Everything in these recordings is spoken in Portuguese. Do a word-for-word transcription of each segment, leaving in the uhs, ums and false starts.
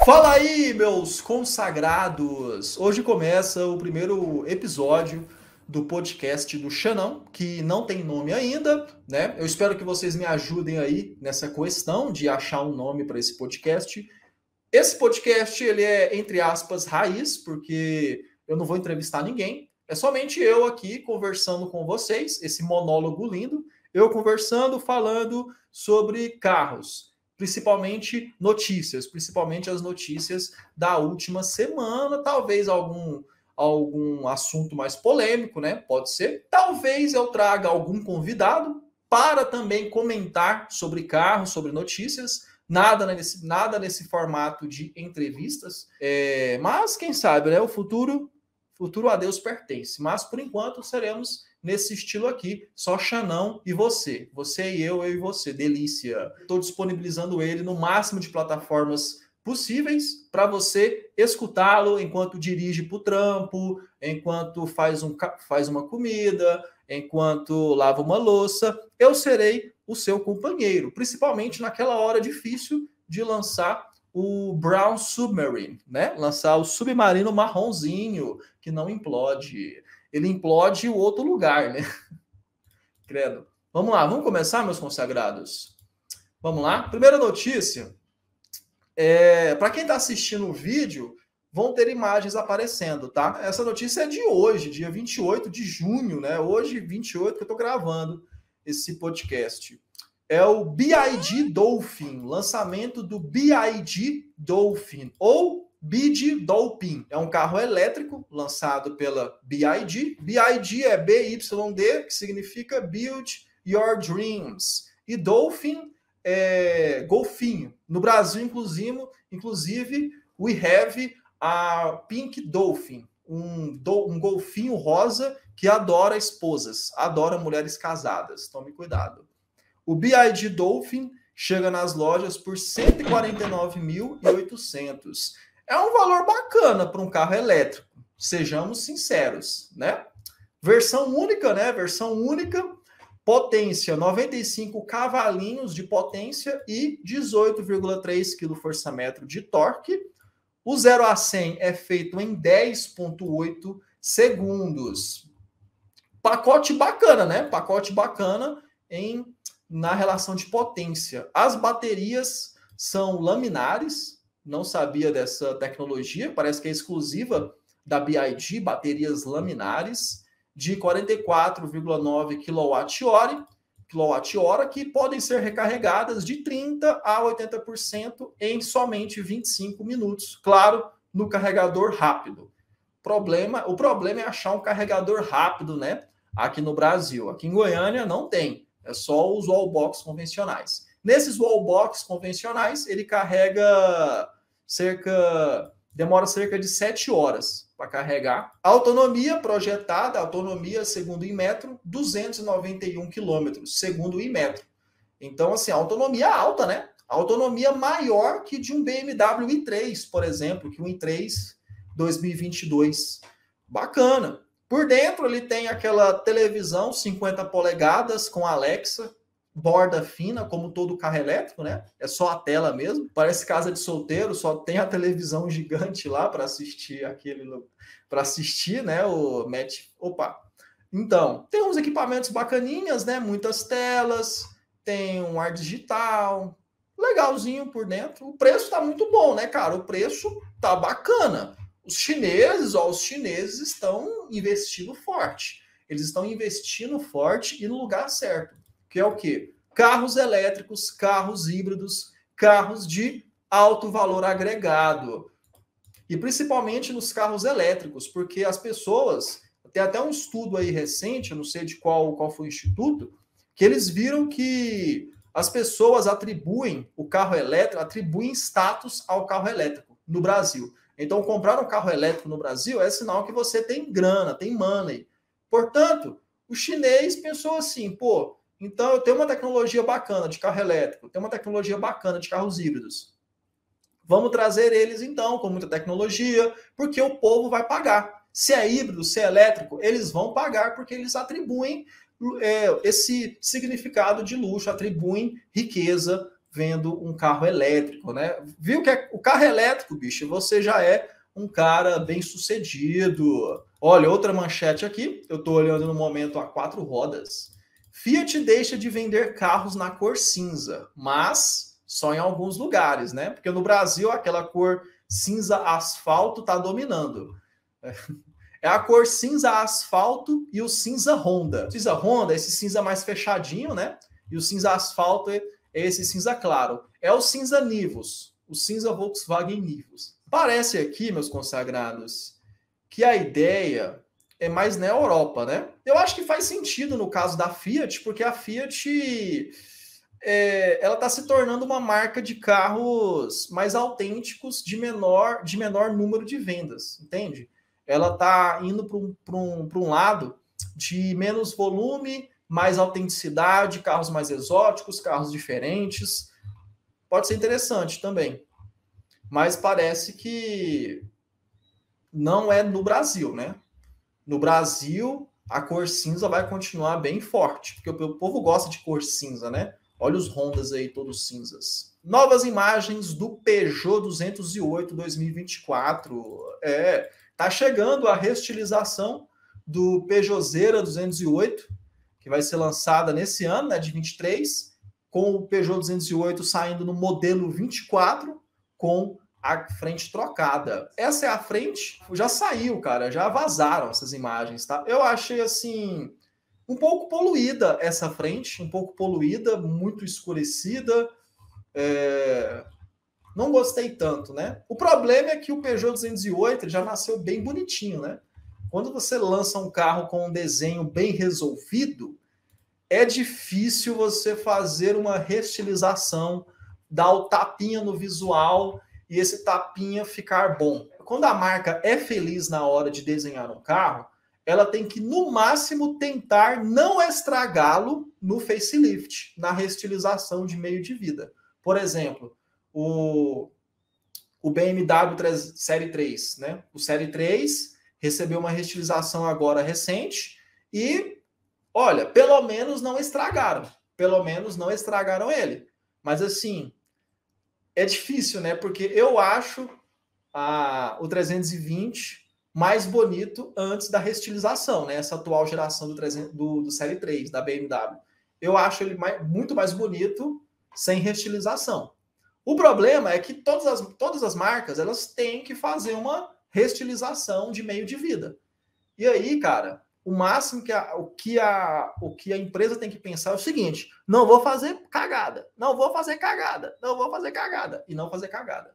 Fala aí, meus consagrados! Hoje começa o primeiro episódio do podcast do Xanão, que não tem nome ainda, né? Eu espero que vocês me ajudem aí nessa questão de achar um nome para esse podcast. Esse podcast, ele é, entre aspas, raiz, porque eu não vou entrevistar ninguém. É somente eu aqui conversando com vocês, esse monólogo lindo, eu conversando, falando sobre carros. Principalmente notícias, principalmente as notícias da última semana, talvez algum, algum assunto mais polêmico, né? Pode ser. Talvez eu traga algum convidado para também comentar sobre carros, sobre notícias. Nada nesse, nada nesse formato de entrevistas. É, mas, quem sabe, né? O futuro, futuro a Deus pertence. Mas, por enquanto, seremos nesse estilo aqui, só Xanão e você. Você e eu, eu e você. Delícia. Estou disponibilizando ele no máximo de plataformas possíveis para você escutá-lo enquanto dirige para o trampo, enquanto faz, um, faz uma comida, enquanto lava uma louça. Eu serei o seu companheiro, principalmente naquela hora difícil de lançar o Brown Submarine, né? Lançar o submarino marronzinho, que não implode. Ele implode o outro lugar, né? Credo. Vamos lá, vamos começar, meus consagrados? Vamos lá? Primeira notícia. É, para quem está assistindo o vídeo, vão ter imagens aparecendo, tá? Essa notícia é de hoje, dia vinte e oito de junho, né? Hoje, vinte e oito, que eu estou gravando esse podcast. É o B Y D Dolphin, lançamento do B Y D Dolphin, ou B Y D Dolphin. É um carro elétrico lançado pela B Y D. B Y D é B Y D, que significa Build Your Dreams. E Dolphin é golfinho. No Brasil, inclusive, inclusive we have a Pink Dolphin, um, do, um golfinho rosa que adora esposas, adora mulheres casadas. Tome cuidado. O B Y D Dolphin chega nas lojas por cento e quarenta e nove mil e oitocentos. É um valor bacana para um carro elétrico, sejamos sinceros, né? Versão única, né? Versão única, potência noventa e cinco cavalinhos de potência e dezoito vírgula três quilograma-força-metro de torque. O zero a cem é feito em dez vírgula oito segundos. Pacote bacana, né? Pacote bacana em na relação de potência. As baterias são laminares, não sabia dessa tecnologia, parece que é exclusiva da B Y D, baterias laminares, de quarenta e quatro vírgula nove quilowatt-hora, quilowatt-hora, que podem ser recarregadas de trinta a oitenta por cento em somente vinte e cinco minutos. Claro, no carregador rápido. Problema, o problema é achar um carregador rápido, né? Aqui no Brasil. Aqui em Goiânia não tem. É só os wallbox convencionais. Nesses wallbox convencionais, ele carrega cerca... demora cerca de sete horas para carregar. A autonomia projetada, autonomia segundo o Inmetro, duzentos e noventa e um quilômetros, segundo o Inmetro. Então, assim, autonomia alta, né? Autonomia maior que de um B M W i três, por exemplo, que o i três dois mil e vinte e dois. Bacana. Por dentro ele tem aquela televisão cinquenta polegadas com Alexa, borda fina, como todo carro elétrico, né? É só a tela mesmo. Parece casa de solteiro, só tem a televisão gigante lá para assistir aquele, para assistir, né? O match. Opa. Então, tem uns equipamentos bacaninhas, né? Muitas telas, tem um ar digital, legalzinho por dentro. O preço tá muito bom, né, cara? O preço tá bacana. Os chineses, ó, os chineses estão investindo forte. Eles estão investindo forte e no lugar certo. Que é o quê? Carros elétricos, carros híbridos, carros de alto valor agregado. E principalmente nos carros elétricos, porque as pessoas... Tem até um estudo aí recente, eu não sei de qual, qual foi o instituto, que eles viram que as pessoas atribuem o carro elétrico, atribuem status ao carro elétrico no Brasil. Então, comprar um carro elétrico no Brasil é sinal que você tem grana, tem money. Portanto, o chinês pensou assim, pô, então eu tenho uma tecnologia bacana de carro elétrico, tenho uma tecnologia bacana de carros híbridos. Vamos trazer eles, então, com muita tecnologia, porque o povo vai pagar. Se é híbrido, se é elétrico, eles vão pagar porque eles atribuem é, esse significado de luxo, atribuem riqueza vendo um carro elétrico, né? Viu que é, o carro elétrico, bicho, você já é um cara bem sucedido. Olha, outra manchete aqui, eu estou olhando no momento a quatro rodas. Fiat deixa de vender carros na cor cinza, mas só em alguns lugares, né? Porque no Brasil aquela cor cinza asfalto está dominando. É a cor cinza asfalto e o cinza Honda. O cinza Honda é esse cinza mais fechadinho, né? E o cinza asfalto é esse cinza claro. É o cinza Nivus, o cinza Volkswagen Nivus. Parece aqui, meus consagrados, que a ideia é mais na Europa, né? Eu acho que faz sentido no caso da Fiat, porque a Fiat é, ela está se tornando uma marca de carros mais autênticos de menor, de menor número de vendas, entende? Ela está indo para um, um, um lado de menos volume, mais autenticidade, carros mais exóticos, carros diferentes. Pode ser interessante também. Mas parece que não é no Brasil, né? No Brasil, a cor cinza vai continuar bem forte, porque o povo gosta de cor cinza, né? Olha os Hondas aí, todos cinzas. Novas imagens do Peugeot duzentos e oito dois mil e vinte e quatro. É, tá chegando a reestilização do Peugeot Zera duzentos e oito, que vai ser lançada nesse ano, né, de vinte e três, com o Peugeot duzentos e oito saindo no modelo vinte e quatro, com a frente trocada. Essa é a frente, já saiu, cara, já vazaram essas imagens, tá? Eu achei, assim, um pouco poluída essa frente, um pouco poluída, muito escurecida, é... não gostei tanto, né? O problema é que o Peugeot duzentos e oito já nasceu bem bonitinho, né? Quando você lança um carro com um desenho bem resolvido, é difícil você fazer uma reestilização, dar o tapinha no visual e esse tapinha ficar bom. Quando a marca é feliz na hora de desenhar um carro, ela tem que, no máximo, tentar não estragá-lo no facelift, na reestilização de meio de vida. Por exemplo, o, o B M W três, Série três, né? O Série três recebeu uma reestilização agora recente e, olha, pelo menos não estragaram. Pelo menos não estragaram ele. Mas, assim, é difícil, né? Porque eu acho a, o trezentos e vinte mais bonito antes da reestilização, né? Essa atual geração do, trezentos, do, do Série três, da B M W. Eu acho ele mais, muito mais bonito sem reestilização. O problema é que todas as, todas as marcas, elas têm que fazer uma reestilização de meio de vida. E aí, cara, o máximo que a, o, que a, o que a empresa tem que pensar é o seguinte: não vou fazer cagada, não vou fazer cagada, não vou fazer cagada, e não fazer cagada.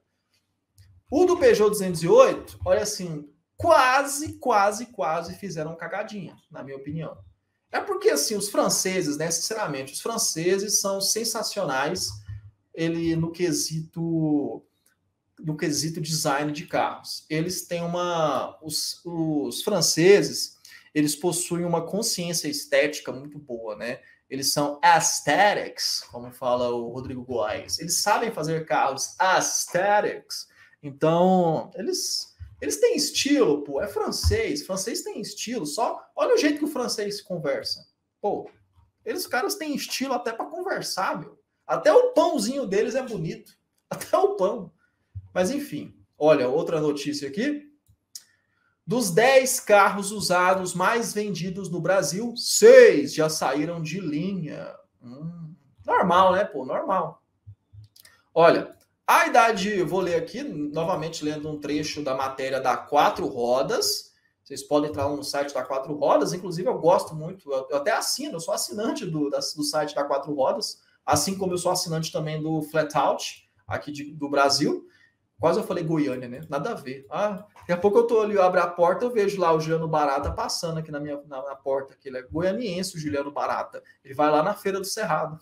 O do Peugeot duzentos e oito, olha assim, quase, quase, quase fizeram cagadinha, na minha opinião. É porque, assim, os franceses, né, sinceramente, os franceses são sensacionais ele, no quesito no quesito design de carros. Eles têm uma... Os, os franceses, eles possuem uma consciência estética muito boa, né? Eles são aesthetics, como fala o Rodrigo Góes. Eles sabem fazer carros aesthetics. Então, eles, eles têm estilo, pô. É francês. Francês tem estilo. Só olha o jeito que o francês conversa. Pô, eles, os caras têm estilo até para conversar, meu. Até o pãozinho deles é bonito. Até o pão. Mas, enfim. Olha, outra notícia aqui. Dos dez carros usados mais vendidos no Brasil, seis já saíram de linha. Hum, normal, né, pô? Normal. Olha, a idade, vou ler aqui, novamente lendo um trecho da matéria da Quatro Rodas. Vocês podem entrar no site da Quatro Rodas. Inclusive, eu gosto muito, eu até assino, eu sou assinante do, do site da Quatro Rodas, assim como eu sou assinante também do Flatout, aqui de, do Brasil. Quase eu falei Goiânia, né? Nada a ver. Ah, daqui a pouco eu tô ali, eu abro a porta, eu vejo lá o Juliano Barata passando aqui na minha na, na porta. Que ele é goianiense, o Juliano Barata. Ele vai lá na Feira do Cerrado.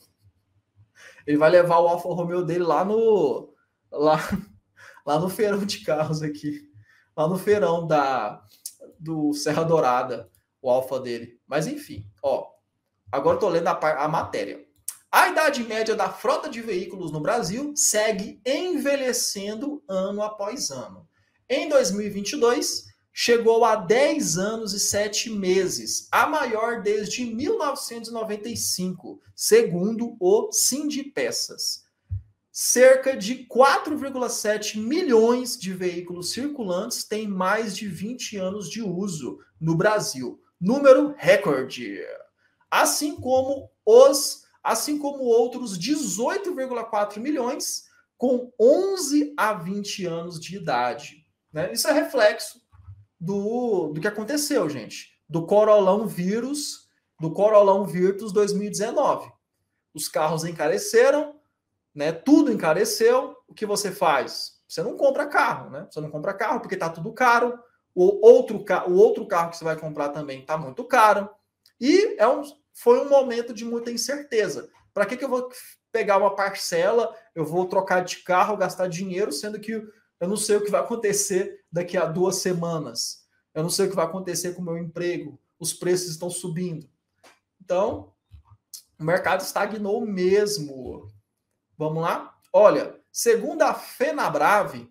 Ele vai levar o Alfa Romeo dele lá no lá, lá no feirão de carros aqui. Lá no feirão da, do Serra Dourada, o Alfa dele. Mas enfim, ó. Agora eu tô lendo a, a matéria. A idade média da frota de veículos no Brasil segue envelhecendo ano após ano. Em dois mil e vinte e dois, chegou a dez anos e sete meses, a maior desde mil novecentos e noventa e cinco, segundo o Sindipeças. cerca de quatro vírgula sete milhões de veículos circulantes têm mais de vinte anos de uso no Brasil. Número recorde. Assim como os, assim como outros dezoito vírgula quatro milhões com onze a vinte anos de idade. Né? Isso é reflexo do, do que aconteceu, gente. Do Corolão vírus, do Corolão Virtus dois mil e dezenove. Os carros encareceram, né? Tudo encareceu. O que você faz? Você não compra carro, né? Você não compra carro porque está tudo caro. O outro, o outro carro que você vai comprar também está muito caro. E é um, foi um momento de muita incerteza. Para que, que eu vou pegar uma parcela, eu vou trocar de carro, gastar dinheiro, sendo que eu não sei o que vai acontecer daqui a duas semanas. Eu não sei o que vai acontecer com o meu emprego. Os preços estão subindo. Então, o mercado estagnou mesmo. Vamos lá? Olha, segundo a Fenabrave,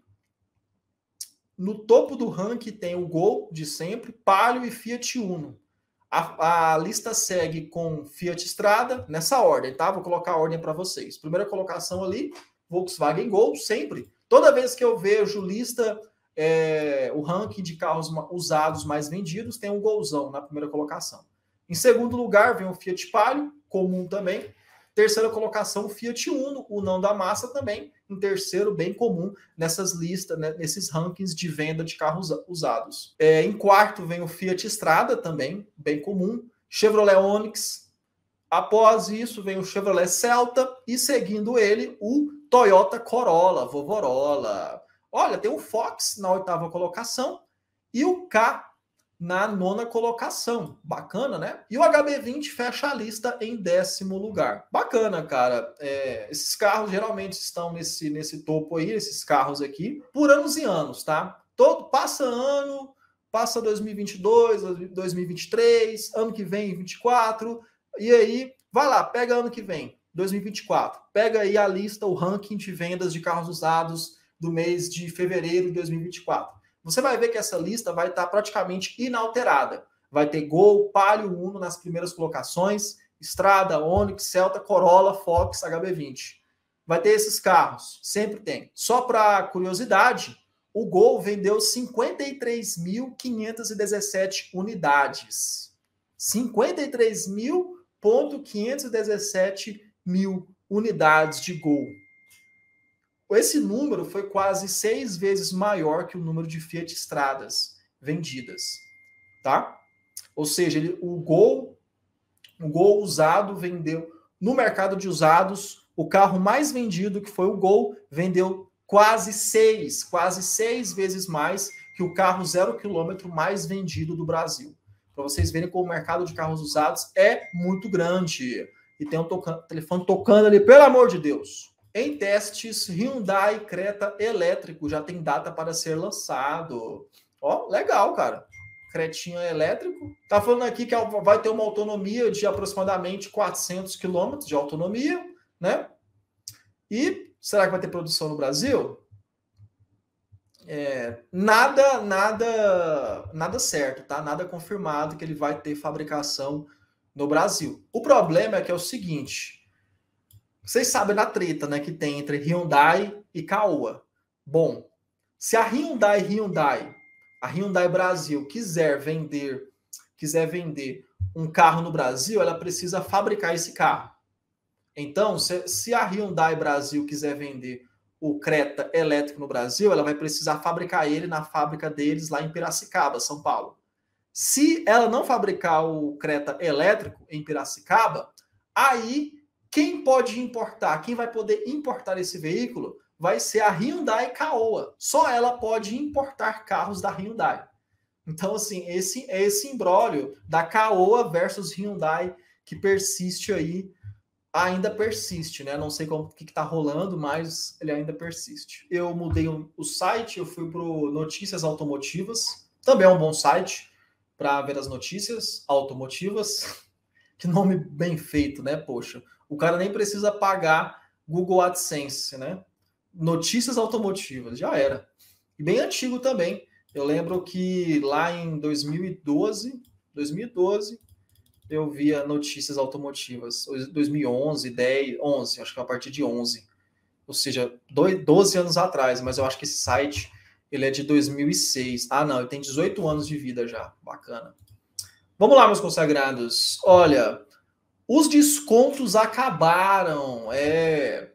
no topo do ranking tem o Gol de sempre, Palio e Fiat Uno. A, a lista segue com Fiat Strada, nessa ordem, tá? Vou colocar a ordem para vocês. Primeira colocação ali, Volkswagen Gol, sempre. Toda vez que eu vejo lista, é, o ranking de carros usados mais vendidos, tem um Golzão na primeira colocação. Em segundo lugar, vem o Fiat Palio, comum também. Terceira colocação, o Fiat Uno, o não da massa também. Em terceiro, bem comum nessas listas, né, nesses rankings de venda de carros usados. É, em quarto, vem o Fiat Strada também, bem comum. Chevrolet Onix. Após isso, vem o Chevrolet Celta. E seguindo ele, o Toyota Corolla, Vovorola. Olha, tem o Fox na oitava colocação e o K na nona colocação. Bacana, né? E o H B vinte fecha a lista em décimo lugar. Bacana, cara. É, esses carros geralmente estão nesse, nesse topo aí, esses carros aqui, por anos e anos, tá? Todo, passa ano, passa dois mil e vinte e dois, dois mil e vinte e três, ano que vem, vinte e quatro, e aí, vai lá, pega ano que vem, dois mil e vinte e quatro. Pega aí a lista, o ranking de vendas de carros usados do mês de fevereiro de dois mil e vinte e quatro. Você vai ver que essa lista vai estar praticamente inalterada. Vai ter Gol, Palio, Uno nas primeiras colocações, Strada, Onix, Celta, Corolla, Fox, H B vinte. Vai ter esses carros, sempre tem. Só para curiosidade, o Gol vendeu cinquenta e três mil quinhentas e dezessete unidades. cinquenta e três mil quinhentas e dezessete mil unidades de Gol. Esse número foi quase seis vezes maior que o número de Fiat Stradas vendidas, tá? Ou seja, ele, o Gol, o Gol usado vendeu no mercado de usados, o carro mais vendido, que foi o Gol, vendeu quase seis, quase seis vezes mais que o carro zero quilômetro mais vendido do Brasil. Para vocês verem como o mercado de carros usados é muito grande. E tem um toca- telefone tocando ali, pelo amor de Deus. Em testes, Hyundai Creta elétrico já tem data para ser lançado. Ó, legal, cara. Cretinha elétrico. Tá falando aqui que vai ter uma autonomia de aproximadamente quatrocentos quilômetros de autonomia, né? E será que vai ter produção no Brasil? É, nada, nada, nada certo, tá? Nada confirmado que ele vai ter fabricação no Brasil. O problema é que é o seguinte... Vocês sabem da treta, né, que tem entre Hyundai e Caoa. Bom, se a Hyundai Hyundai, a Hyundai Brasil quiser vender, quiser vender um carro no Brasil, ela precisa fabricar esse carro. Então, se, se a Hyundai Brasil quiser vender o Creta elétrico no Brasil, ela vai precisar fabricar ele na fábrica deles lá em Piracicaba, São Paulo. Se ela não fabricar o Creta elétrico em Piracicaba, aí quem pode importar, quem vai poder importar esse veículo vai ser a Hyundai Caoa. Só ela pode importar carros da Hyundai. Então, assim, esse é esse imbróglio da Caoa versus Hyundai que persiste aí, ainda persiste, né? Não sei como que está rolando, mas ele ainda persiste. Eu mudei o, o site, eu fui para o Notícias Automotivas, também é um bom site para ver as notícias automotivas. Que nome bem feito, né? Poxa, o cara nem precisa pagar Google AdSense, né? Notícias automotivas, já era. E bem antigo também. Eu lembro que lá em dois mil e doze, dois mil e doze, eu via notícias automotivas. dois mil e onze, dez, onze, acho que a partir de onze. ou seja, doze anos atrás, mas eu acho que esse site ele é de dois mil e seis. Ah, não, ele tem dezoito anos de vida já. Bacana. Vamos lá, meus consagrados. Olha, os descontos acabaram. É,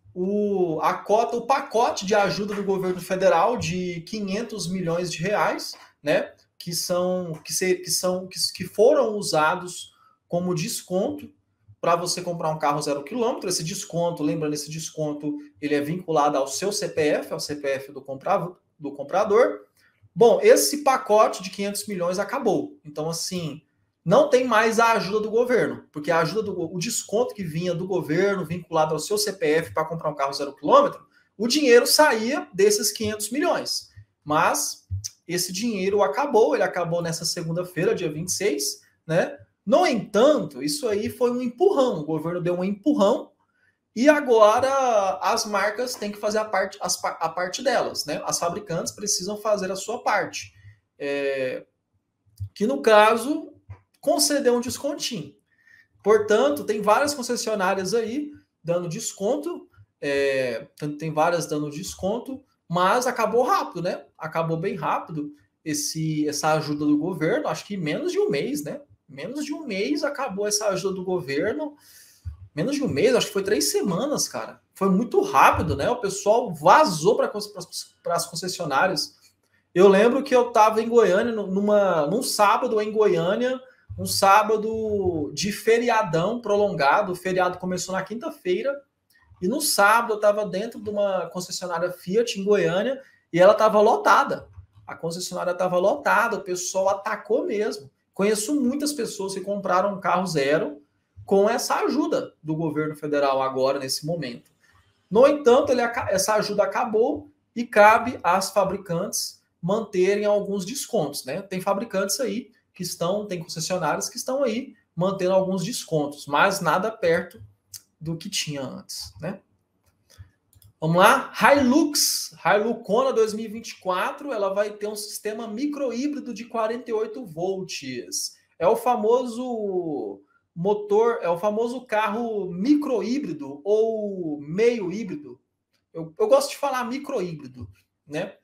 o, a cota, o pacote de ajuda do governo federal de quinhentos milhões de reais, né? Que são que, se, que são que, que foram usados como desconto para você comprar um carro zero quilômetro. Esse desconto, lembrando, esse desconto ele é vinculado ao seu C P F, ao C P F do comprador. do comprador. Bom, esse pacote de quinhentos milhões acabou. Então, assim, não tem mais a ajuda do governo, porque a ajuda do o desconto que vinha do governo vinculado ao seu C P F para comprar um carro zero quilômetro, o dinheiro saía desses quinhentos milhões. Mas esse dinheiro acabou, ele acabou nessa segunda-feira, dia vinte e seis, né? No entanto, isso aí foi um empurrão, o governo deu um empurrão e agora as marcas têm que fazer a parte, as, a parte delas, né? As fabricantes precisam fazer a sua parte. É, que no caso, conceder um descontinho. Portanto, tem várias concessionárias aí dando desconto, é, tem várias dando desconto, mas acabou rápido, né? Acabou bem rápido esse, essa ajuda do governo, acho que menos de um mês, né? Menos de um mês acabou essa ajuda do governo. Menos de um mês, acho que foi três semanas, cara. Foi muito rápido, né? O pessoal vazou para as concessionárias. Eu lembro que eu estava em Goiânia, numa, num sábado em Goiânia, um sábado de feriadão prolongado. O feriado começou na quinta-feira. E no sábado eu estava dentro de uma concessionária Fiat em Goiânia e ela estava lotada. A concessionária estava lotada, o pessoal atacou mesmo. Conheço muitas pessoas que compraram um carro zero com essa ajuda do governo federal agora, nesse momento. No entanto, ele, essa ajuda acabou e cabe às fabricantes manterem alguns descontos, né? Tem fabricantes aí que estão, tem concessionárias que estão aí mantendo alguns descontos, mas nada perto do que tinha antes, né? Vamos lá, Hilux, Hiluxona dois mil e vinte e quatro, ela vai ter um sistema micro-híbrido de quarenta e oito volts. É o famoso motor, é o famoso carro micro-híbrido ou meio híbrido. Eu, eu gosto de falar micro-híbrido, né?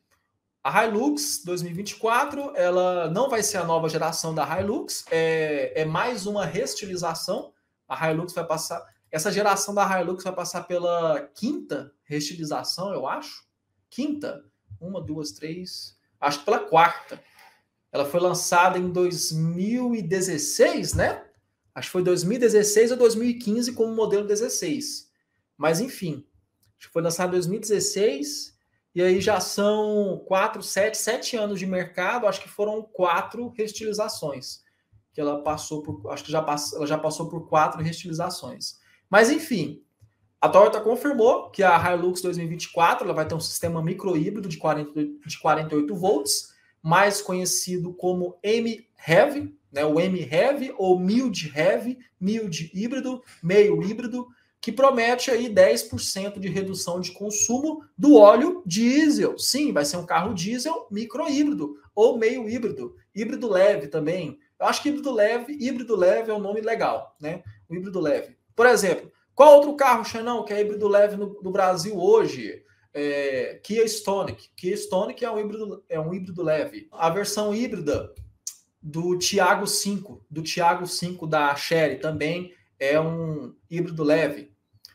A Hilux dois mil e vinte e quatro, ela não vai ser a nova geração da Hilux, é, é mais uma restilização. A Hilux vai passar, essa geração da Hilux vai passar pela quinta restilização, eu acho. Quinta, uma, duas, três, acho que pela quarta. Ela foi lançada em dois mil e dezesseis, né? Acho que foi dois mil e dezesseis ou dois mil e quinze como modelo dezesseis. Mas, enfim, acho que foi lançado em dois mil e dezesseis e aí já são quatro, sete, sete anos de mercado. Acho que foram quatro restilizações que ela passou por. Acho que já pass, ela já passou por quatro restilizações. Mas, enfim, a Toyota confirmou que a Hilux dois mil e vinte e quatro ela vai ter um sistema micro-híbrido de, de quarenta e oito volts, mais conhecido como M-Heavy, né, o M-Heavy ou Mild-Heavy, Mild híbrido, meio híbrido, que promete aí dez por cento de redução de consumo do óleo diesel. Sim, vai ser um carro diesel micro-híbrido ou meio híbrido, híbrido leve também. Eu acho que híbrido leve, híbrido leve é um nome legal, né? O híbrido leve. Por exemplo, qual outro carro, Xanão, que é híbrido leve no, no Brasil hoje? É, Kia Stonic. Kia Stonic é um híbrido, é um híbrido leve. A versão híbrida do Tiago cinco, do Tiago cinco da Chery também é um híbrido leve.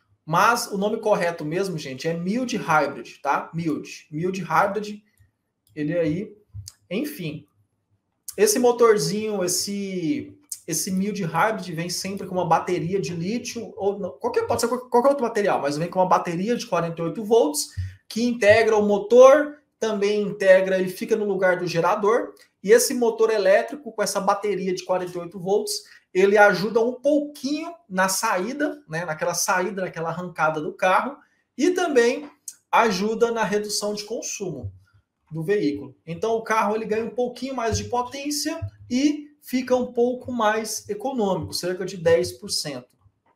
Mas o nome correto mesmo, gente, é Mild Hybrid, tá? Mild. Mild Hybrid, ele aí, enfim. Esse motorzinho, esse esse Mild Hybrid vem sempre com uma bateria de lítio, ou não, qualquer, pode ser qualquer outro material, mas vem com uma bateria de quarenta e oito volts, que integra o motor, também integra, ele fica no lugar do gerador, e esse motor elétrico com essa bateria de quarenta e oito volts, ele ajuda um pouquinho na saída, né, naquela saída, naquela arrancada do carro, e também ajuda na redução de consumo do veículo. Então o carro ele ganha um pouquinho mais de potência e fica um pouco mais econômico, cerca de dez por cento.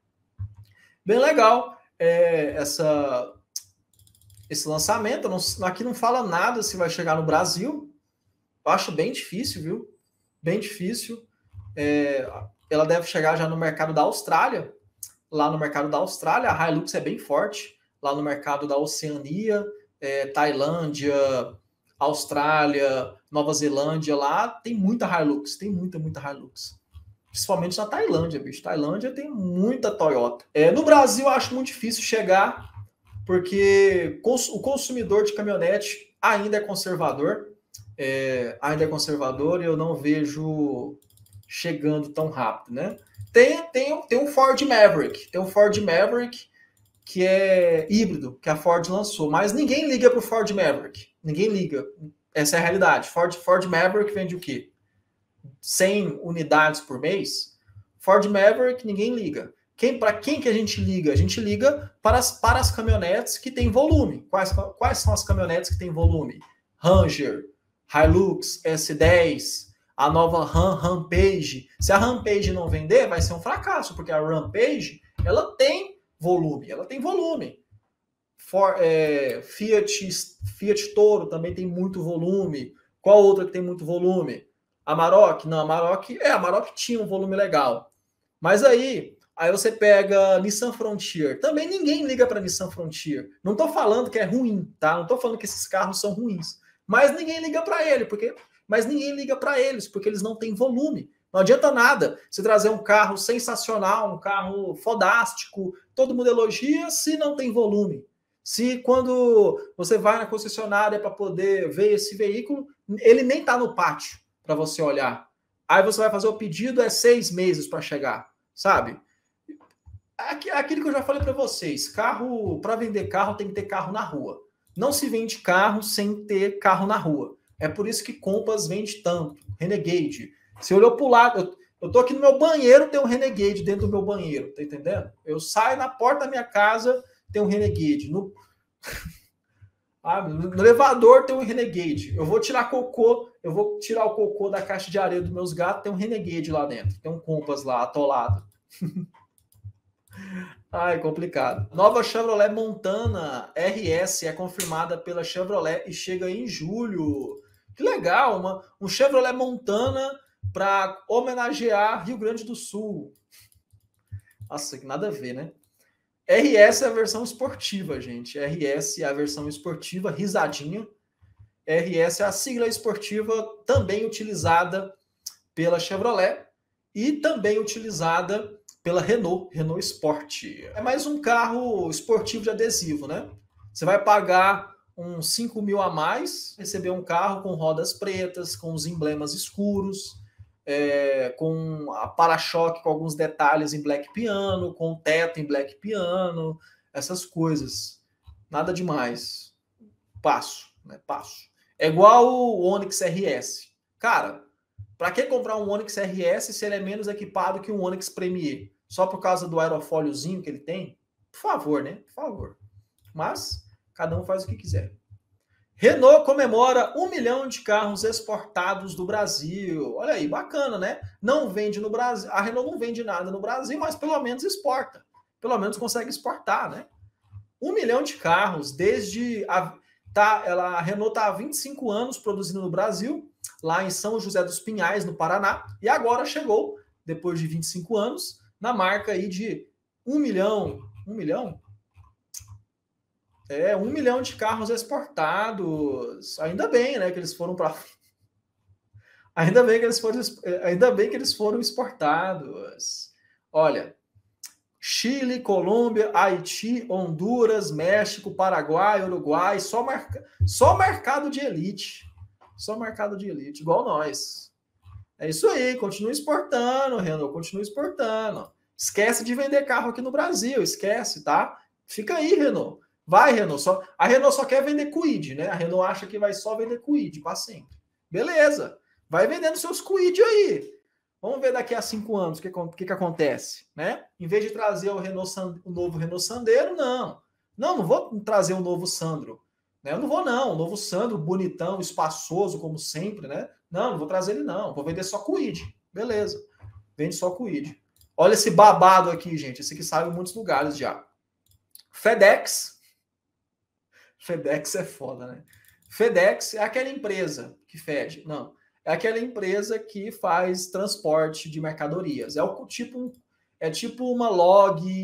Bem legal é, essa, esse lançamento. Não, aqui não fala nada se vai chegar no Brasil. Eu acho bem difícil, viu? Bem difícil. É, ela deve chegar já no mercado da Austrália. Lá no mercado da Austrália, a Hilux é bem forte. lá no mercado da Oceania, é, Tailândia, Austrália, Nova Zelândia, lá tem muita Hilux, tem muita, muita Hilux. Principalmente na Tailândia, bicho. Tailândia tem muita Toyota. É, no Brasil, eu acho muito difícil chegar, porque o consumidor de caminhonete ainda é conservador. É, ainda é conservador e eu não vejo chegando tão rápido, né? Tem, tem, tem um Ford Maverick, tem um Ford Maverick que é híbrido, que a Ford lançou, mas ninguém liga para o Ford Maverick. Ninguém liga. Essa é a realidade. Ford, Ford Maverick vende o quê? cem unidades por mês? Ford Maverick, ninguém liga. Quem, para quem que a gente liga? A gente liga para as, para as caminhonetes que têm volume. Quais, quais são as caminhonetes que têm volume? Ranger, Hilux, S dez, a nova Ram, Rampage. Se a Rampage não vender, vai ser um fracasso, porque a Rampage, ela tem volume, ela tem volume. For, é, Fiat, Fiat Toro também tem muito volume. Qual outra que tem muito volume? A Amarok? Não, a Amarok, é, a Amarok tinha um volume legal. Mas aí, aí você pega Nissan Frontier. Também ninguém liga para Nissan Frontier. Não estou falando que é ruim, tá? Não estou falando que esses carros são ruins. Mas ninguém liga para ele, porque mas ninguém liga para eles, porque eles não têm volume. Não adianta nada você trazer um carro sensacional, um carro fodástico, todo mundo elogia, se não tem volume. Se quando você vai na concessionária para poder ver esse veículo, ele nem está no pátio para você olhar. Aí você vai fazer o pedido, é seis meses para chegar, sabe? Aquilo que eu já falei para vocês, carro, para vender carro tem que ter carro na rua. Não se vende carro sem ter carro na rua. É por isso que Compass vende tanto. Renegade. Você olhou para o lado, eu, eu tô aqui no meu banheiro, tem um Renegade dentro do meu banheiro, tá entendendo? Eu saio na porta da minha casa, tem um Renegade. No, ah, no elevador tem um Renegade. Eu vou tirar cocô, eu vou tirar o cocô da caixa de areia dos meus gatos, tem um Renegade lá dentro. Tem um Compass lá, atolado. Ai, complicado. Nova Chevrolet Montana R S é confirmada pela Chevrolet e chega em julho. Que legal, uma, um Chevrolet Montana para homenagear Rio Grande do Sul. Nossa, que nada a ver, né? R S é a versão esportiva, gente. R S é a versão esportiva, risadinha. R S é a sigla esportiva também utilizada pela Chevrolet e também utilizada pela Renault, Renault Sport. É mais um carro esportivo de adesivo, né? Você vai pagar uns cinco mil a mais, receber um carro com rodas pretas, com os emblemas escuros, é, com a para-choque com alguns detalhes em black piano, com o teto em black piano, essas coisas. Nada demais. Passo, né? Passo. É igual o Onix R S. Cara, para que comprar um Onix R S se ele é menos equipado que um Onix Premier? Só por causa do aerofóliozinho que ele tem? Por favor, né? Por favor. Mas cada um faz o que quiser. Renault comemora um milhão de carros exportados do Brasil. Olha aí, bacana, né? Não vende no Brasil. A Renault não vende nada no Brasil, mas pelo menos exporta. Pelo menos consegue exportar, né? Um milhão de carros desde... A, tá, ela, a Renault está há vinte e cinco anos produzindo no Brasil, lá em São José dos Pinhais, no Paraná, e agora chegou, depois de vinte e cinco anos, na marca aí de um milhão. Um milhão? É, um milhão de carros exportados. Ainda bem, né, que eles foram para... Ainda bem que eles foram, ainda bem que eles foram exportados. Olha, Chile, Colômbia, Haiti, Honduras, México, Paraguai, Uruguai, só, marca... só mercado de elite. Só mercado de elite, igual nós. É isso aí, continua exportando, Renault, continua exportando. Esquece de vender carro aqui no Brasil, esquece, tá? Fica aí, Renault. Vai, Renault. Só... A Renault só quer vender Kwid, né? A Renault acha que vai só vender Kwid para sempre. Beleza. Vai vendendo seus Kwid aí. Vamos ver daqui a cinco anos o que, que, que acontece, né? Em vez de trazer o, Renault Sand... o novo Renault Sandero, não. Não, não vou trazer o novo Sandro. Né? Eu não vou, não. O novo Sandro, bonitão, espaçoso, como sempre, né? Não, não vou trazer ele, não. Vou vender só Kwid. Beleza. Vende só Kwid. Olha esse babado aqui, gente. Esse aqui saiu em muitos lugares já. FedEx... FedEx é foda, né? FedEx é aquela empresa que fede. Não, é aquela empresa que faz transporte de mercadorias. É o tipo, é tipo uma log,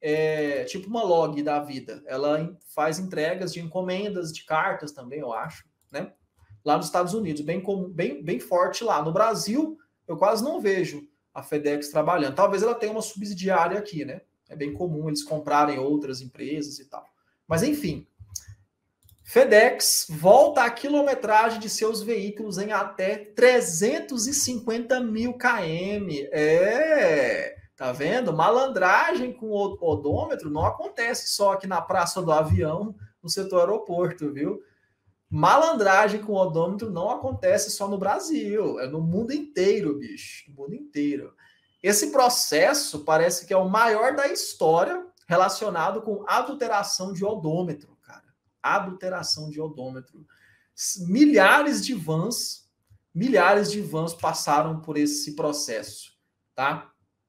é tipo uma log da vida. Ela faz entregas de encomendas, de cartas também, eu acho, né? Lá nos Estados Unidos, bem, bem, bem forte lá. No Brasil, eu quase não vejo a FedEx trabalhando. Talvez ela tenha uma subsidiária aqui, né? É bem comum eles comprarem outras empresas e tal. Mas, enfim, FedEx volta a quilometragem de seus veículos em até trezentos e cinquenta mil quilômetros. É, tá vendo? Malandragem com o odômetro não acontece só aqui na Praça do Avião, no setor aeroporto, viu? Malandragem com odômetro não acontece só no Brasil, é no mundo inteiro, bicho, no mundo inteiro. Esse processo parece que é o maior da história relacionado com adulteração de odômetro, cara. Adulteração de odômetro. Milhares de vans, milhares de vans passaram por esse processo, tá?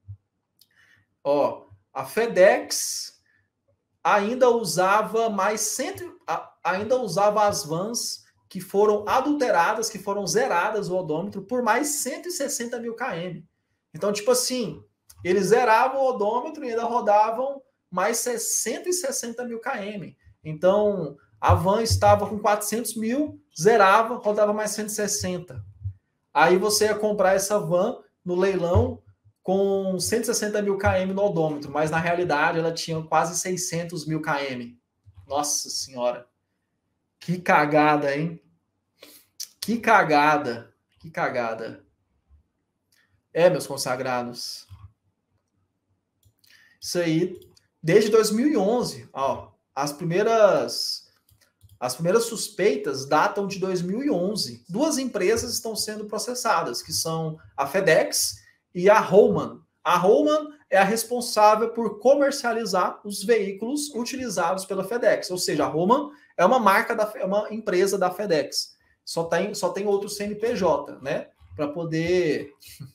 Ó, a FedEx ainda usava mais cento, ainda usava as vans que foram adulteradas, que foram zeradas o odômetro por mais cento e sessenta mil quilômetros. Então, tipo assim, eles zeravam o odômetro e ainda rodavam mais cento e sessenta mil quilômetros. Então, a van estava com quatrocentos mil, zerava, rodava mais cento e sessenta. Aí você ia comprar essa van no leilão com cento e sessenta mil quilômetros no odômetro, mas na realidade ela tinha quase seiscentos mil quilômetros. Nossa Senhora. Que cagada, hein? Que cagada. Que cagada. É, meus consagrados. Isso aí, desde dois mil e onze, ó, as primeiras as primeiras suspeitas datam de dois mil e onze. Duas empresas estão sendo processadas, que são a FedEx e a Holman. A Holman é a responsável por comercializar os veículos utilizados pela FedEx. Ou seja, a Holman é uma marca, da, é uma empresa da FedEx. Só tem, só tem outro C N P J, né? Para poder...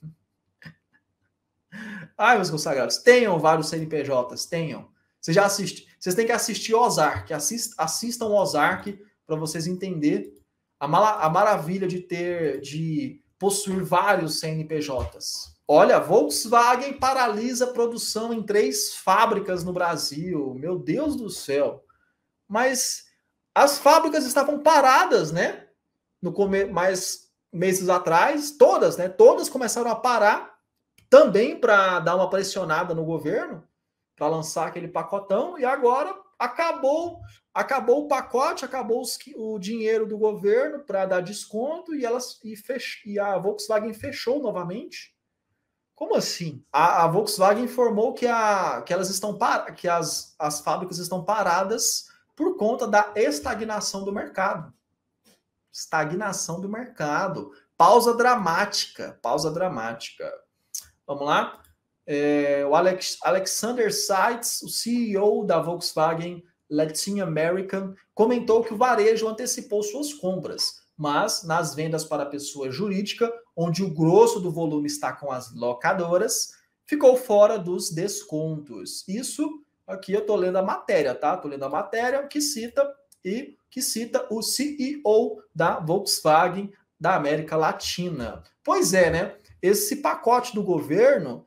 Ai, meus consagrados, tenham vários C N P Js, tenham. Vocês já assistem, vocês têm que assistir Ozark, assist, assistam Ozark para vocês entenderem a, a maravilha de ter, de possuir vários C N P Js. Olha, Volkswagen paralisa a produção em três fábricas no Brasil. Meu Deus do céu. Mas as fábricas estavam paradas, né? No come... mais meses atrás, todas, né? Todas começaram a parar também para dar uma pressionada no governo, para lançar aquele pacotão, e agora acabou, acabou o pacote, acabou os, o dinheiro do governo para dar desconto e elas e, fech, e a Volkswagen fechou novamente. Como assim? A, a Volkswagen informou que, a, que elas estão par, que as, as fábricas estão paradas por conta da estagnação do mercado. Estagnação do mercado. Pausa dramática. Pausa dramática. Vamos lá? É, o Alex, Alexander Seitz, o C E O da Volkswagen Latin American, comentou que o varejo antecipou suas compras, mas nas vendas para pessoa jurídica, onde o grosso do volume está com as locadoras, ficou fora dos descontos. Isso aqui eu estou lendo a matéria, tá? Estou lendo a matéria que cita e que cita o C E O da Volkswagen da América Latina. Pois é, né? Esse pacote do governo,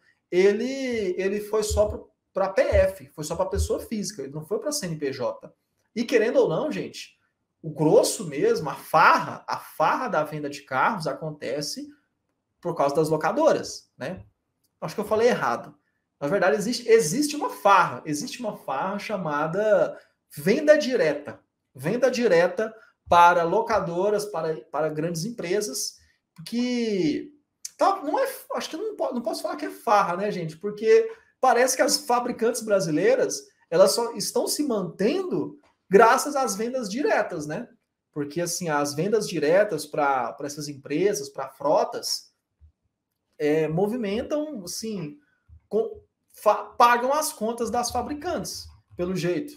ele, ele foi só para P F, foi só para pessoa física, ele não foi para C N P J. E querendo ou não, gente, o grosso mesmo, a farra, a farra da venda de carros acontece por causa das locadoras, né? Acho que eu falei errado. Na verdade, existe, existe uma farra, existe uma farra chamada venda direta. Venda direta para locadoras, para, para grandes empresas, que... Tá, não é, acho que não, não posso falar que é farra, né, gente? Porque parece que as fabricantes brasileiras, elas só estão se mantendo graças às vendas diretas, né? Porque, assim, as vendas diretas para essas empresas, para frotas, é, movimentam, assim, com, fa, pagam as contas das fabricantes, pelo jeito.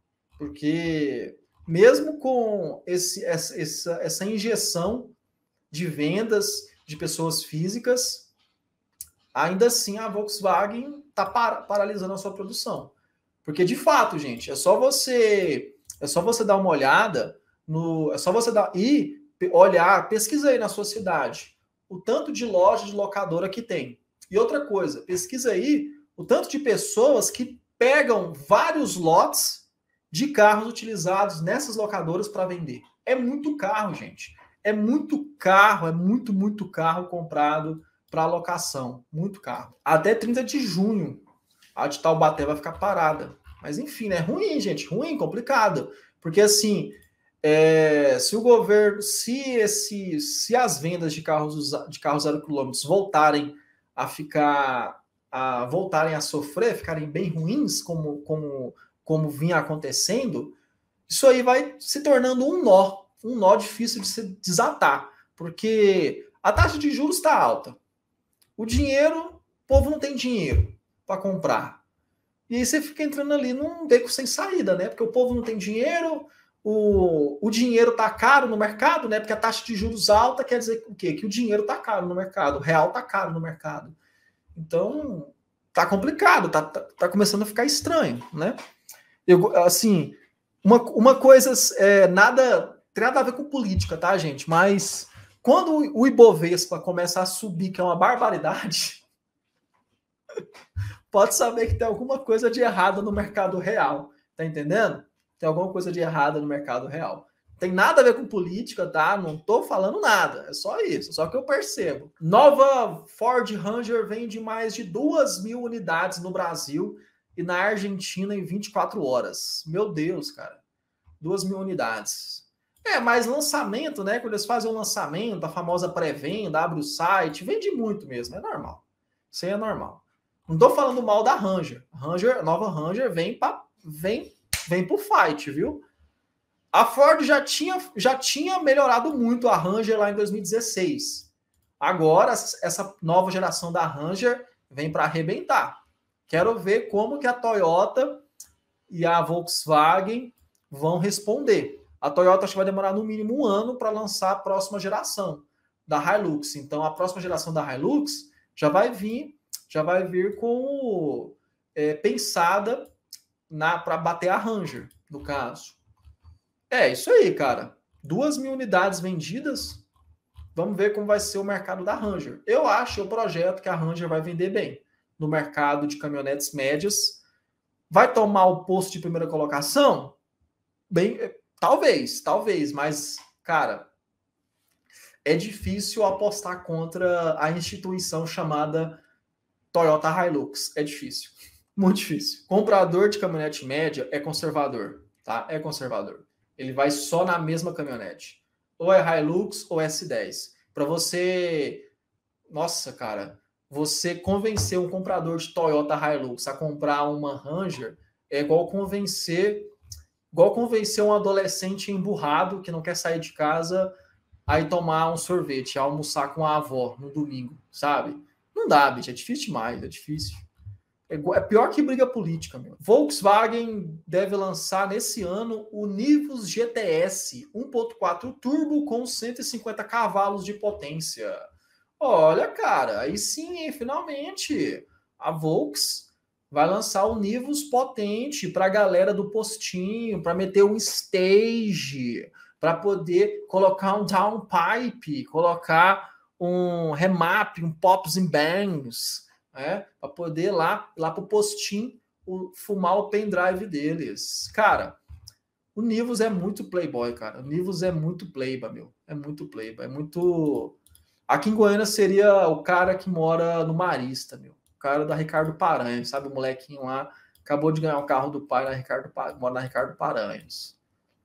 Porque mesmo com esse, essa, essa, essa injeção de vendas de pessoas físicas, ainda assim a Volkswagen está par paralisando a sua produção. Porque, de fato, gente, é só você é só você dar uma olhada, no, é só você dar e olhar, pesquisa aí na sua cidade o tanto de lojas de locadora que tem. E outra coisa, pesquisa aí o tanto de pessoas que pegam vários lotes de carros utilizados nessas locadoras para vender. É muito carro, gente. É muito carro, é muito, muito carro comprado para locação. Muito carro. Até trinta de junho, a de Taubaté vai ficar parada. Mas enfim, é ruim, gente. Ruim, complicado. Porque assim, é, se o governo, se, esse, se as vendas de carros, de carros zero quilômetros voltarem a ficar, a voltarem a sofrer, ficarem bem ruins, como, como, como vinha acontecendo, isso aí vai se tornando um nó, um nó difícil de se desatar, porque a taxa de juros está alta. O dinheiro, o povo não tem dinheiro para comprar. E aí você fica entrando ali num beco sem saída, né? Porque o povo não tem dinheiro, o, o dinheiro tá caro no mercado, né? Porque a taxa de juros alta quer dizer o quê? Que o dinheiro tá caro no mercado, o real tá caro no mercado. Então, tá complicado, tá, tá, tá começando a ficar estranho, né? Eu, assim, uma, uma coisa, é, nada, tem nada a ver com política, tá, gente? Mas quando o Ibovespa começa a subir, que é uma barbaridade, pode saber que tem alguma coisa de errado no mercado real, tá entendendo? Tem alguma coisa de errado no mercado real. Tem nada a ver com política, tá? Não tô falando nada. É só isso, só que eu percebo. Nova Ford Ranger vende mais de duas mil unidades no Brasil e na Argentina em vinte e quatro horas. Meu Deus, cara. duas mil unidades. É, mas lançamento, né? Quando eles fazem o lançamento, a famosa pré-venda, abre o site, vende muito mesmo, é normal. Isso aí é normal. Não tô falando mal da Ranger. Ranger, nova Ranger vem para vem, vem pro fight, viu? A Ford já tinha, já tinha melhorado muito a Ranger lá em dois mil e dezesseis. Agora, essa nova geração da Ranger vem para arrebentar. Quero ver como que a Toyota e a Volkswagen vão responder. A Toyota acho que vai demorar no mínimo um ano para lançar a próxima geração da Hilux. Então, a próxima geração da Hilux já vai vir, já vai vir com é, pensada para bater a Ranger, no caso. É isso aí, cara. Duas mil unidades vendidas. Vamos ver como vai ser o mercado da Ranger. Eu acho o projeto que a Ranger vai vender bem no mercado de caminhonetes médias. Vai tomar o posto de primeira colocação? Bem, talvez, talvez, mas, cara, é difícil apostar contra a instituição chamada Toyota Hilux. É difícil, muito difícil. Comprador de caminhonete média é conservador, tá? É conservador. Ele vai só na mesma caminhonete. Ou é Hilux ou S dez. Para você... Nossa, cara, você convencer um comprador de Toyota Hilux a comprar uma Ranger é igual convencer... Igual convencer um adolescente emburrado que não quer sair de casa a ir tomar um sorvete, a almoçar com a avó no domingo, sabe? Não dá, bicho, é difícil demais, é difícil. É pior que briga política, meu. Volkswagen deve lançar nesse ano o Nivus G T S um ponto quatro turbo com cento e cinquenta cavalos de potência. Olha, cara, aí sim, hein, finalmente a Volks vai lançar o Nivus potente para a galera do postinho, para meter um stage, para poder colocar um downpipe, colocar um remap, um pops and bangs, né? Para poder lá, lá para o postinho o, fumar o pendrive deles. Cara, o Nivus é muito playboy, cara. O Nivus é muito playboy, meu. É muito playboy, é muito... Aqui em Goiânia seria o cara que mora no Marista, meu. O cara da Ricardo Paranhos, sabe? O molequinho lá acabou de ganhar o carro do pai na Ricardo, mora na Ricardo Paranhos.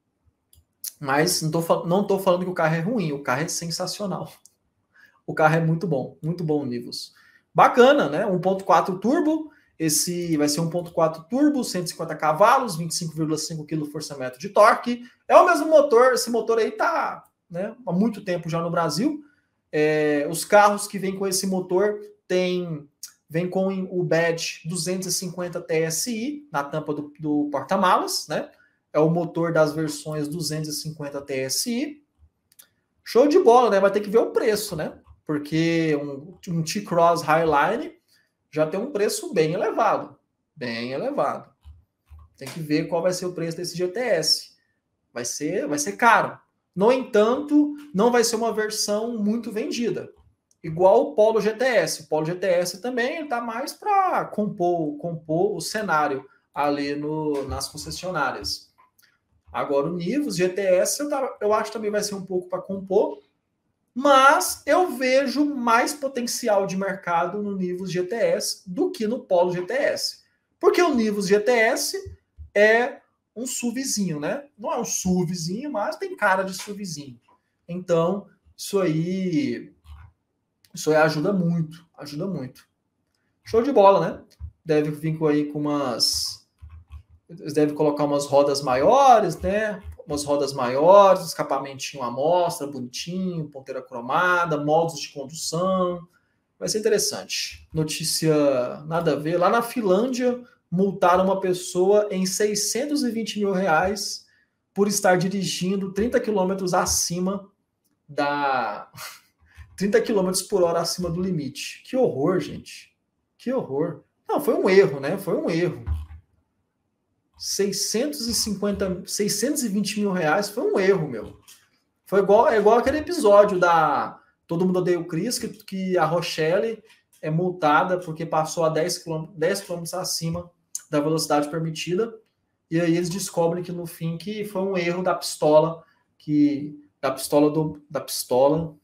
Mas não tô, não tô falando que o carro é ruim, o carro é sensacional. O carro é muito bom, muito bom o Nivus. Bacana, né? um ponto quatro turbo, esse vai ser um ponto quatro turbo, cento e cinquenta cavalos, vinte e cinco vírgula cinco quilos-força-metro de torque. É o mesmo motor, esse motor aí tá, né, há muito tempo já no Brasil. É, os carros que vêm com esse motor tem, vem com o badge duzentos e cinquenta T S I na tampa do, do porta-malas, né? É o motor das versões duzentos e cinquenta T S I. Show de bola, né? Vai ter que ver o preço, né? Porque um, um T-Cross Highline já tem um preço bem elevado. Bem elevado. Tem que ver qual vai ser o preço desse G T S. Vai ser, vai ser caro. No entanto, não vai ser uma versão muito vendida. Igual o Polo G T S. O Polo G T S também está mais para compor, compor o cenário ali no, nas concessionárias. Agora o Nivus G T S eu, tava, eu acho que também vai ser um pouco para compor, mas eu vejo mais potencial de mercado no Nivus G T S do que no Polo G T S. Porque o Nivus G T S é um SUVzinho, né? Não é um SUVzinho, mas tem cara de SUVzinho. Então, isso aí, isso aí ajuda muito, ajuda muito. Show de bola, né? Deve vir com aí com umas... Eles devem colocar umas rodas maiores, né? Umas rodas maiores, escapamentinho à mostra, bonitinho, ponteira cromada, modos de condução. Vai ser interessante. Notícia nada a ver. Lá na Finlândia, multaram uma pessoa em seiscentos e vinte mil reais por estar dirigindo trinta quilômetros acima da... trinta quilômetros por hora acima do limite. Que horror, gente. Que horror. Não, foi um erro, né? Foi um erro. seiscentos e cinquenta, seiscentos e vinte mil reais foi um erro, meu. Foi igual, é igual aquele episódio da Todo Mundo Odeia o Chris, que, que a Rochelle é multada porque passou a dez quilômetros acima da velocidade permitida, e aí eles descobrem que no fim que foi um erro da pistola, que da pistola do da pistola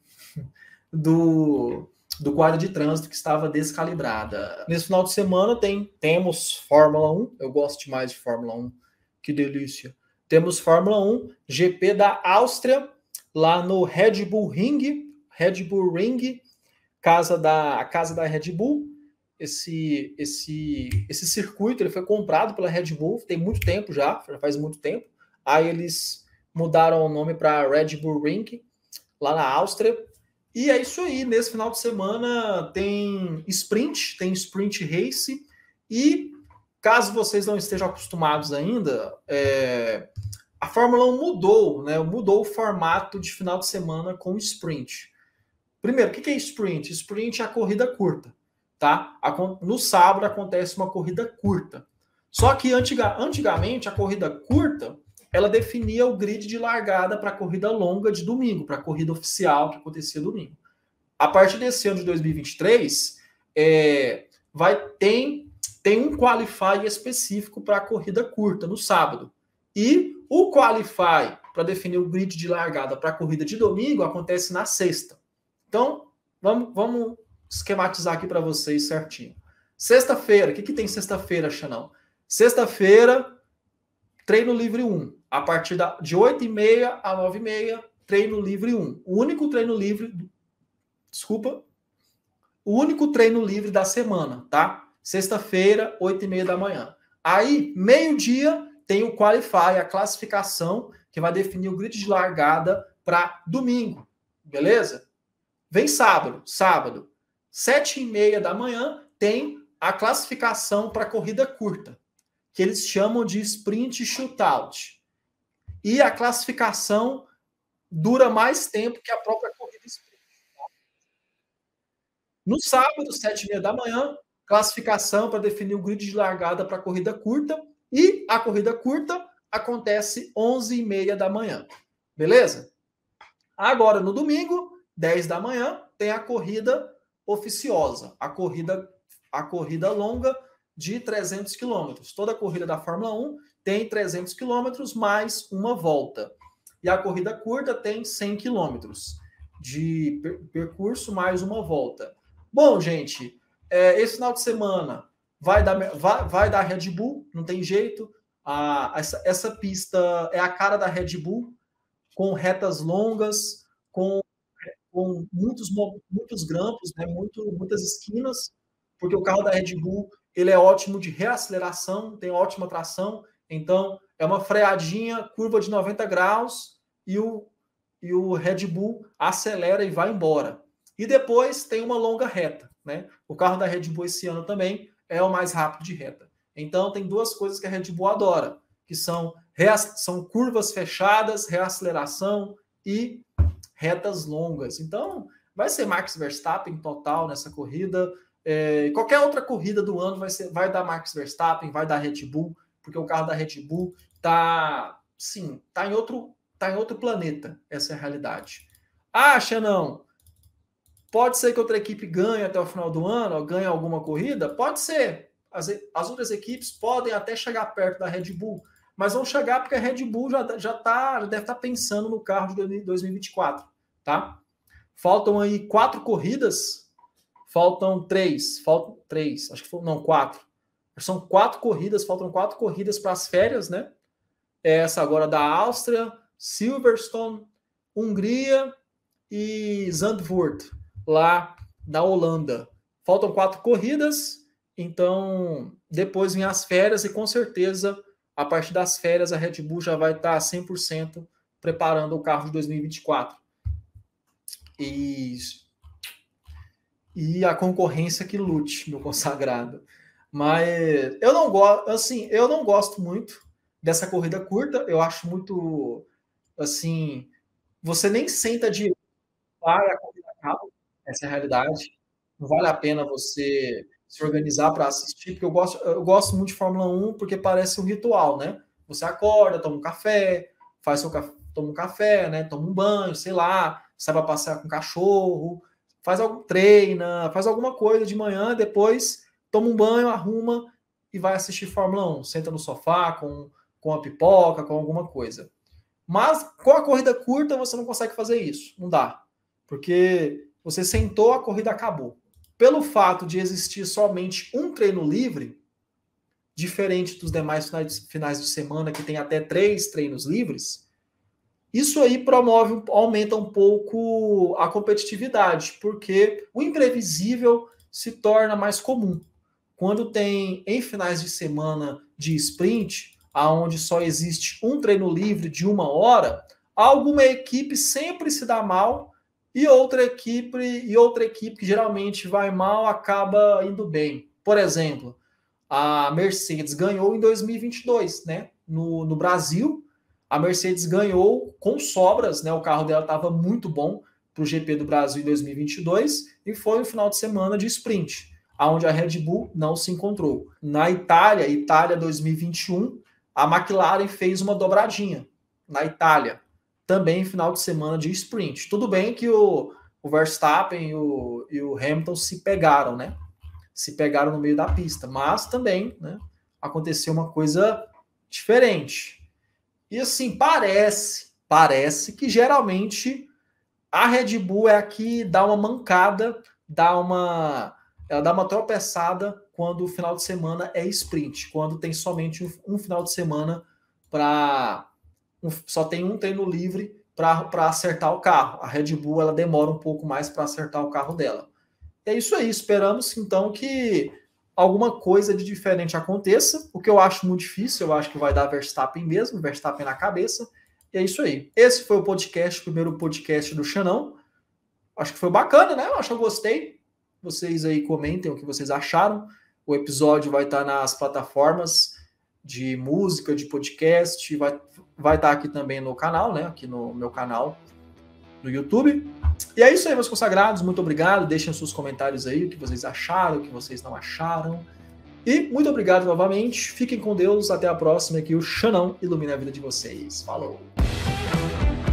do, do guarda de trânsito que estava descalibrada. Nesse final de semana tem temos Fórmula um, eu gosto demais de Fórmula um, que delícia. Temos Fórmula um, G P da Áustria, lá no Red Bull Ring, Red Bull Ring, casa da a casa da Red Bull. Esse, esse, esse circuito ele foi comprado pela Red Bull, tem muito tempo já, já faz muito tempo. Aí eles mudaram o nome para Red Bull Ring, lá na Áustria. E é isso aí, nesse final de semana tem sprint, tem sprint race. E caso vocês não estejam acostumados ainda, é, a Fórmula um mudou, né? Mudou o formato de final de semana com sprint. Primeiro, o que é sprint? Sprint é a corrida curta. Tá? No sábado acontece uma corrida curta. Só que antiga, antigamente a corrida curta ela definia o grid de largada para a corrida longa de domingo, para a corrida oficial que acontecia domingo. A partir desse ano de dois mil e vinte e três, é, vai, tem, tem um qualify específico para a corrida curta no sábado. E o qualify para definir o grid de largada para a corrida de domingo acontece na sexta. Então, vamos, vamos esquematizar aqui para vocês certinho. Sexta-feira, o que, que tem sexta-feira, Xanão? Sexta-feira, treino livre um. A partir da, de oito e meia a nove e meia, treino livre um. O único treino livre... Desculpa. O único treino livre da semana, tá? Sexta-feira, oito e meia da manhã. Aí, meio-dia, tem o Qualify, a classificação, que vai definir o grid de largada para domingo. Beleza? Vem sábado. Sábado. Sete e meia da manhã tem a classificação para corrida curta, que eles chamam de sprint shootout. E a classificação dura mais tempo que a própria corrida sprint. No sábado, sete e meia da manhã, classificação para definir o grid de largada para a corrida curta. E a corrida curta acontece onze e meia da manhã. Beleza? Agora, no domingo, dez da manhã, tem a corrida oficiosa, a corrida, a corrida longa de trezentos quilômetros. Toda a corrida da Fórmula um tem trezentos quilômetros mais uma volta. E a corrida curta tem cem quilômetros de per percurso mais uma volta. Bom, gente, é, esse final de semana vai dar, vai, vai dar Red Bull, não tem jeito. Ah, essa, essa pista é a cara da Red Bull, com retas longas, com com muitos, muitos grampos, né, muito, muitas esquinas, porque o carro da Red Bull ele é ótimo de reaceleração, tem ótima tração, então é uma freadinha, curva de noventa graus, e o, e o Red Bull acelera e vai embora. E depois tem uma longa reta. Né? O carro da Red Bull esse ano também é o mais rápido de reta. Então tem duas coisas que a Red Bull adora, que são, são curvas fechadas, reaceleração e retas longas. Então, vai ser Max Verstappen total nessa corrida. É, qualquer outra corrida do ano vai, ser, vai dar Max Verstappen, vai dar Red Bull, porque o carro da Red Bull tá, sim, tá em outro, tá em outro planeta. Essa é a realidade. Ah, Xanão, pode ser que outra equipe ganhe até o final do ano, ou ganhe alguma corrida? Pode ser. As, as outras equipes podem até chegar perto da Red Bull, mas vão chegar porque a Red Bull já, já, tá, já deve estar tá pensando no carro de dois mil e vinte e quatro, tá? Faltam aí quatro corridas, faltam três, faltam três, acho que foram, não, quatro. São quatro corridas, faltam quatro corridas para as férias, né? Essa agora da Áustria, Silverstone, Hungria e Zandvoort, lá na Holanda. Faltam quatro corridas, então depois vem as férias e com certeza a partir das férias a Red Bull já vai estar cem por cento preparando o carro de dois mil e vinte e quatro. E, e a concorrência que lute, meu consagrado. Mas eu não gosto, assim, eu não gosto muito dessa corrida curta, eu acho muito, assim, você nem senta de para a corrida acaba, essa é a realidade. Não vale a pena você se organizar para assistir, porque eu gosto, eu gosto muito de Fórmula um, porque parece um ritual, né? Você acorda, toma um café, faz seu café, toma um café, né? Toma um banho, sei lá, sai para passear com o cachorro, faz algum treina, faz alguma coisa de manhã, depois toma um banho, arruma e vai assistir Fórmula um. Senta no sofá com, com a pipoca, com alguma coisa. Mas com a corrida curta você não consegue fazer isso, não dá. Porque você sentou, a corrida acabou. Pelo fato de existir somente um treino livre, diferente dos demais finais de semana, que tem até três treinos livres, isso aí promove, aumenta um pouco a competitividade, porque o imprevisível se torna mais comum. Quando tem em finais de semana de sprint, aonde só existe um treino livre de uma hora, alguma equipe sempre se dá mal e outra equipe e outra equipe que geralmente vai mal acaba indo bem. Por exemplo, a Mercedes ganhou em dois mil e vinte e dois, né? No, no Brasil, a Mercedes ganhou com sobras, né? O carro dela estava muito bom para o G P do Brasil em dois mil e vinte e dois e foi um final de semana de sprint, onde a Red Bull não se encontrou. Na Itália, Itália dois mil e vinte e um, a McLaren fez uma dobradinha na Itália, também final de semana de sprint. Tudo bem que o, o Verstappen e o, e o Hamilton se pegaram, né? Se pegaram no meio da pista, mas também, né, aconteceu uma coisa diferente. E assim, parece, parece que geralmente a Red Bull é a que dá uma mancada, dá uma, ela dá uma tropeçada quando o final de semana é sprint, quando tem somente um, um final de semana para um, só tem um treino livre para acertar o carro. A Red Bull ela demora um pouco mais para acertar o carro dela. É isso aí, esperamos então que alguma coisa de diferente aconteça, o que eu acho muito difícil, eu acho que vai dar Verstappen mesmo, Verstappen na cabeça, e é isso aí. Esse foi o podcast, o primeiro podcast do Xanão, acho que foi bacana, né? Eu acho que eu gostei, vocês aí comentem o que vocês acharam, o episódio vai estar nas plataformas de música, de podcast, vai, vai estar aqui também no canal, né? Aqui no meu canal no YouTube. E é isso aí, meus consagrados. Muito obrigado. Deixem seus comentários aí, o que vocês acharam, o que vocês não acharam. E muito obrigado novamente. Fiquem com Deus. Até a próxima. Que o Xanão ilumine a vida de vocês. Falou!